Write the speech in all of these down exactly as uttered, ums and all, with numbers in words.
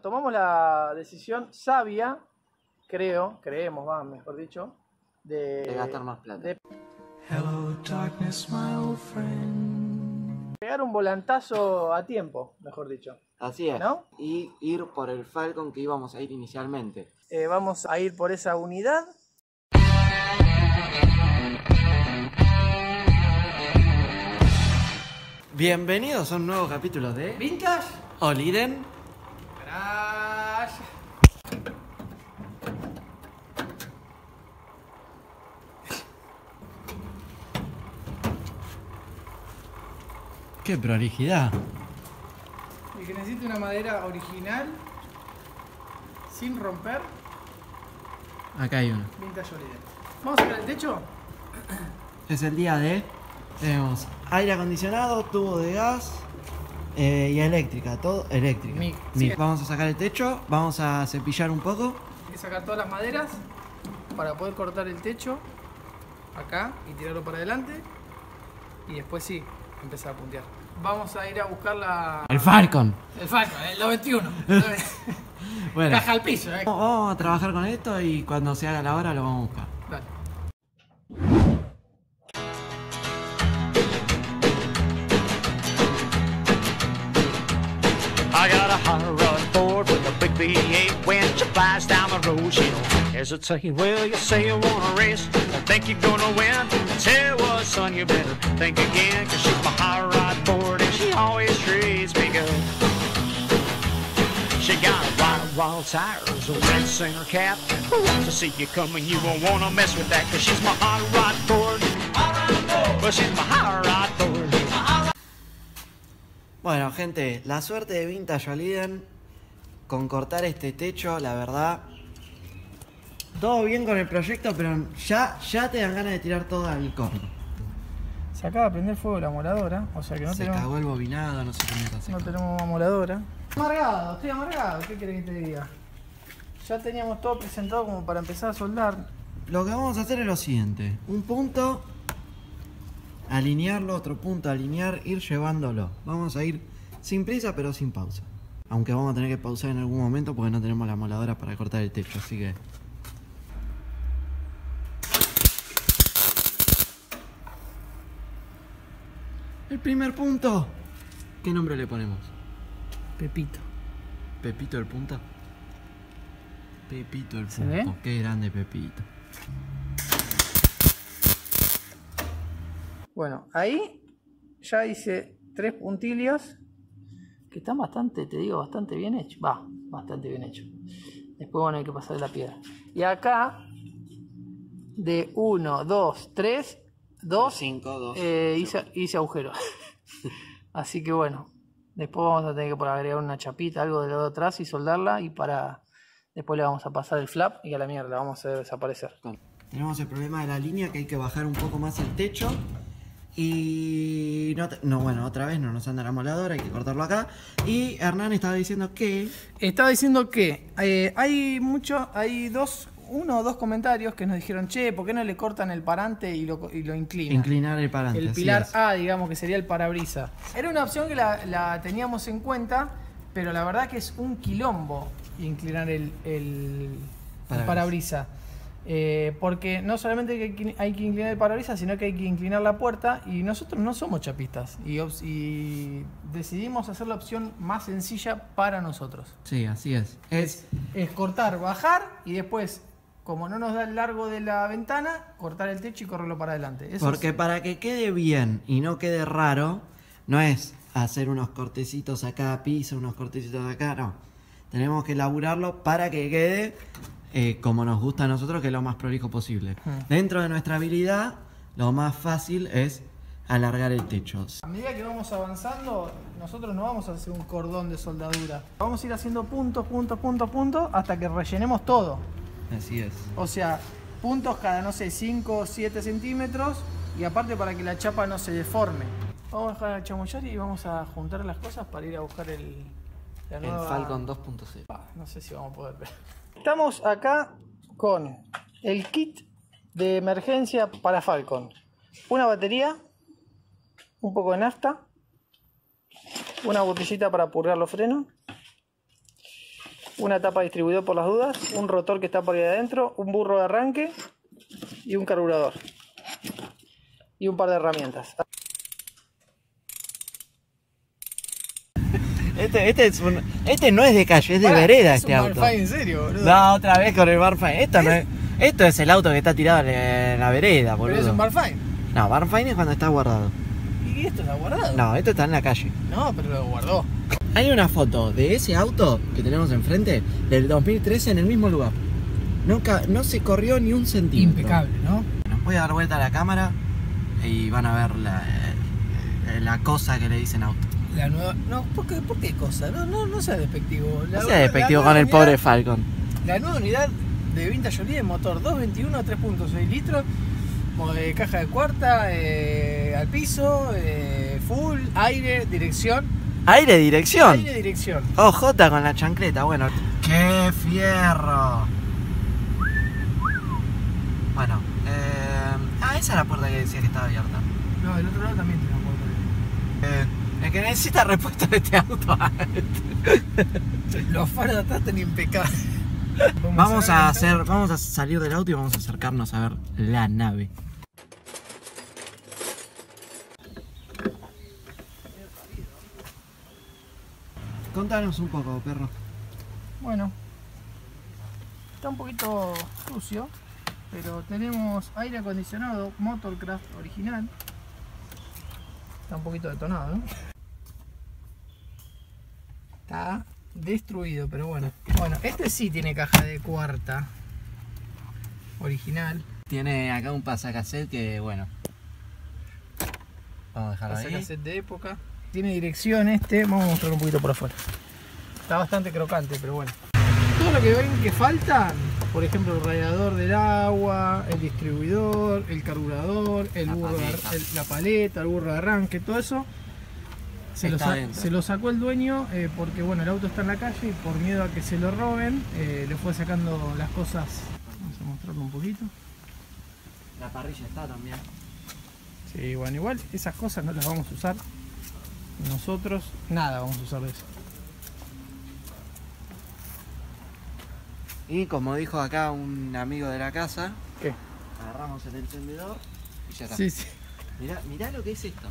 Tomamos la decisión sabia, creo, creemos, va, mejor dicho, de, de gastar más plata. De Hello, darkness, my old friend. pegar un volantazo a tiempo, mejor dicho. Así es, ¿no? Y ir por el Falcon que íbamos a ir inicialmente. Eh, vamos a ir por esa unidad. Bienvenidos a un nuevo capítulo de Vintage Oliden Garage. ¡Qué prolijidad! El que necesite una madera original, sin romper, Acá hay uno. Vintage Oliden. Vamos a ver el techo. Es el día de... Tenemos aire acondicionado, tubo de gas eh, y eléctrica, todo eléctrica. Mic. Mic. Sí. Vamos a sacar el techo, vamos a cepillar un poco. Hay que sacar todas las maderas para poder cortar el techo acá y tirarlo para adelante. Y después sí, empezar a puntear. Vamos a ir a buscar la... El Falcon. El Falcon, el dos veintiuno. Bueno, Caja al piso, eh. vamos a trabajar con esto y cuando se haga la hora lo vamos a buscar. Dale. I got a hot rod Ford with a big V eight. When she flies down the road, she don't hesitate. Well, you say you wanna race, I think you're gonna win. Tell you what, son, you better think again. Cause she's my hot rod Ford and she always treats me good. She got wild, wild tires, a red singer cap. To see you coming, you won't wanna mess with that. Cause she's my hot rod Ford. Well, she's my hot rod Ford. Bueno, gente, la suerte de Vintage Oliden con cortar este techo, la verdad. Todo bien con el proyecto, pero ya, ya te dan ganas de tirar todo al corno. Se acaba de prender fuego la moladora, o sea que no Se tenemos... cagó el bobinado, no sé cómo está haciendo. No tenemos amoladora. Amargado, estoy amargado, ¿qué querés que te diga? Ya teníamos todo presentado como para empezar a soldar. Lo que vamos a hacer es lo siguiente: un punto, alinearlo, otro punto, alinear, ir llevándolo. Vamos a ir sin prisa pero sin pausa. Aunque vamos a tener que pausar en algún momento porque no tenemos la moladora para cortar el techo, así que... El primer punto. ¿Qué nombre le ponemos? Pepito. ¿Pepito el punto? Pepito el ¿Se punto. ve? Qué grande Pepito. Bueno, ahí ya hice tres puntillos que están bastante, te digo, bastante bien hechos. Va, bastante bien hechos. Después bueno, hay que pasar la piedra. Y acá, de uno, dos, tres, dos, cinco, dos. eh, hice, hice agujeros. Así que bueno, después vamos a tener que por agregar una chapita, algo del lado de atrás y soldarla. Y para después le vamos a pasar el flap y a la mierda, la vamos a hacer desaparecer. Tenemos el problema de la línea, que hay que bajar un poco más el techo. Y no, te- no, bueno, otra vez no nos anda la moladora, hay que cortarlo acá. Y Hernán estaba diciendo que... Estaba diciendo que eh, hay mucho, hay dos, uno o dos comentarios que nos dijeron, che, ¿por qué no le cortan el parante y lo, y lo inclinan? Inclinar el parante. El así pilar es. A, digamos, que sería el parabrisa. Era una opción que la, la teníamos en cuenta, pero la verdad que es un quilombo inclinar el, el, el Parabrisa. parabrisa. Eh, porque no solamente hay que, hay que inclinar el parabrisas, sino que hay que inclinar la puerta y nosotros no somos chapistas y, ops- y decidimos hacer la opción más sencilla para nosotros. Sí, así es. Es... Es cortar, bajar y después, como no nos da el largo de la ventana, cortar el techo y correrlo para adelante. Eso Porque es- para que quede bien y no quede raro, no es hacer unos cortecitos acá, piso, unos cortecitos acá, no. Tenemos que elaborarlo para que quede eh, como nos gusta a nosotros, que es lo más prolijo posible. Hmm. Dentro de nuestra habilidad, lo más fácil es alargar el techo. A medida que vamos avanzando, nosotros no vamos a hacer un cordón de soldadura. Vamos a ir haciendo puntos, puntos, puntos, puntos, hasta que rellenemos todo. Así es. O sea, puntos cada, no sé, cinco o siete centímetros. Y aparte para que la chapa no se deforme. Vamos a dejar de chamullar y vamos a juntar las cosas para ir a buscar el... La El nueva... Falcon dos punto cero. Ah, no sé si vamos a poder ver. Estamos acá con el kit de emergencia para Falcon. Una batería, un poco de nafta, una botellita para purgar los frenos, una tapa de distribuidor por las dudas, un rotor que está por ahí adentro, un burro de arranque y un carburador. Y un par de herramientas. Este, este, es un, este no es de calle, es de Pará, vereda es este un auto. Barfine, en serio, boludo. No, otra vez con el Barfine. Esto, no es, esto es el auto que está tirado en la vereda, boludo. Pero es un Barfine. No, Barfine es cuando está guardado. ¿Y esto está guardado? No, esto está en la calle. No, pero lo guardó. Hay una foto de ese auto que tenemos enfrente del dos mil trece en el mismo lugar. Nunca, no se corrió ni un centímetro. Impecable, ¿no? Nos voy a dar vuelta a la cámara y van a ver la, la cosa que le dicen auto. La nueva... No, ¿por qué, por qué cosa? No, no, no sea despectivo. La, No sea despectivo la con el unidad, pobre Falcon. La nueva unidad de Vintage Jolie, motor dos veintiuno, tres punto seis litros, eh, caja de cuarta, eh, al piso, eh, full, aire, dirección. Aire, dirección. Aire, dirección. O J con la chancleta, bueno. ¡Qué fierro! Bueno, eh... ah, esa es la puerta que decía que estaba abierta. No, el otro lado también tiene una puerta. Eh, el que necesita repuesto de este auto. Los faros de atrás están impecables. Vamos a hacer, vamos a salir del auto y vamos a acercarnos a ver la nave. Contanos un poco, perro. Bueno, está un poquito sucio, pero tenemos aire acondicionado Motorcraft original. Está un poquito detonado, ¿no? Está destruido, pero bueno. Bueno, este sí tiene caja de cuarta original. Tiene acá un pasacassette que, bueno, vamos a dejarlo ahí. Pasacassette de época. Tiene dirección este, vamos a mostrar un poquito por afuera. Está bastante crocante, pero bueno. Todo lo que ven que falta, por ejemplo el radiador del agua, el distribuidor, el carburador, el La burro de, paleta. el- la paleta, el burro de arranque, todo eso se lo, Está sa- dentro. se lo sacó el dueño eh, porque bueno, el auto está en la calle y por miedo a que se lo roben, eh, le fue sacando las cosas. Vamos a mostrarlo un poquito. La parrilla está también. Sí, bueno, igual esas cosas no las vamos a usar. Nosotros nada vamos a usar de eso. Y como dijo acá un amigo de la casa, ¿Qué? agarramos el encendedor y ya está. Sí, sí. Mirá, mirá lo que es esto.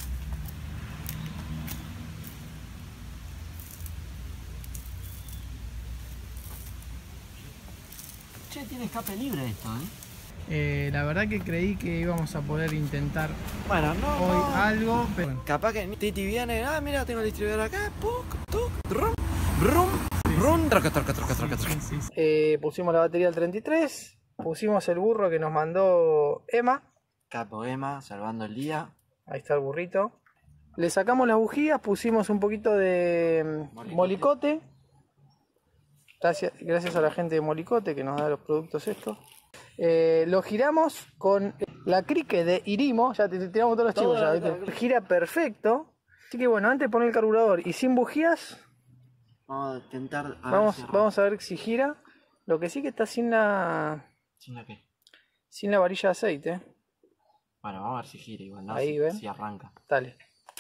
Che, tiene escape libre esto, ¿eh? Eh, la verdad que creí que íbamos a poder intentar Bueno, no, hoy no. algo, pero Capaz que Titi viene, ah, mira, tengo el distribuidor acá, puc, tuc, rum, rum, rum, troca, troca, troca, troca, troca. Eh, pusimos la batería al treinta y tres, pusimos el burro que nos mandó Emma, Capo Emma, salvando el día. ahí está el burrito. Le sacamos las bujías, pusimos un poquito de Molicote. molicote. Gracias, gracias a la gente de Molicote que nos da los productos estos. Eh, lo giramos con la crique de Irimo, ya te, te tiramos todos los Todo, chivos, ya, todo, ¿viste? todo. Gira perfecto. Así que bueno, antes de poner el carburador y sin bujías, Vamos a intentar. A ver vamos, si vamos a ver si gira. Lo que sí que está sin la ¿Sin la qué? sin la varilla de aceite. Bueno, vamos a ver si gira igual, ¿no? Ahí, si, ¿ven? si arranca. Dale.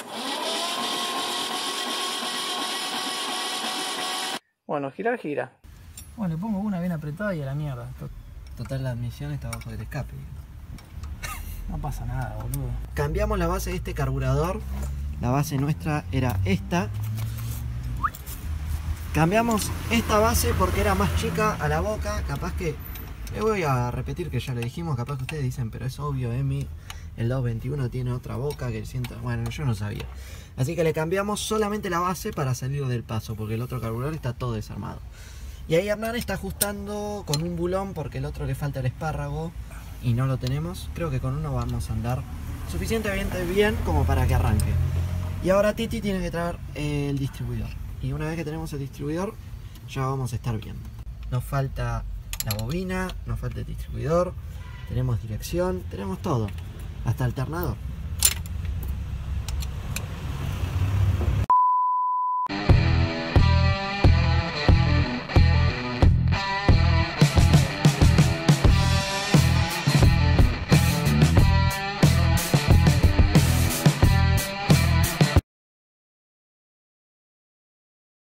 Bueno, girar, gira. Bueno, le pongo una bien apretada y a la mierda. Total, la admisión está bajo del escape. No pasa nada, boludo. Cambiamos la base de este carburador. La base nuestra era esta. Cambiamos esta base porque era más chica a la boca. Capaz que... Le voy a repetir que ya le dijimos. Capaz que ustedes dicen, pero es obvio, Emi. El dos veintiuno tiene otra boca que el ciento... Bueno, yo no sabía. Así que le cambiamos solamente la base para salir del paso. Porque el otro carburador está todo desarmado. Y ahí Hernán está ajustando con un bulón porque el otro le falta el espárrago. Y no lo tenemos. Creo que con uno vamos a andar suficientemente bien como para que arranque. Y ahora Titi tiene que traer el distribuidor. Y una vez que tenemos el distribuidor, ya vamos a estar bien. Nos falta la bobina, nos falta el distribuidor, tenemos dirección, tenemos todo. Hasta alternador.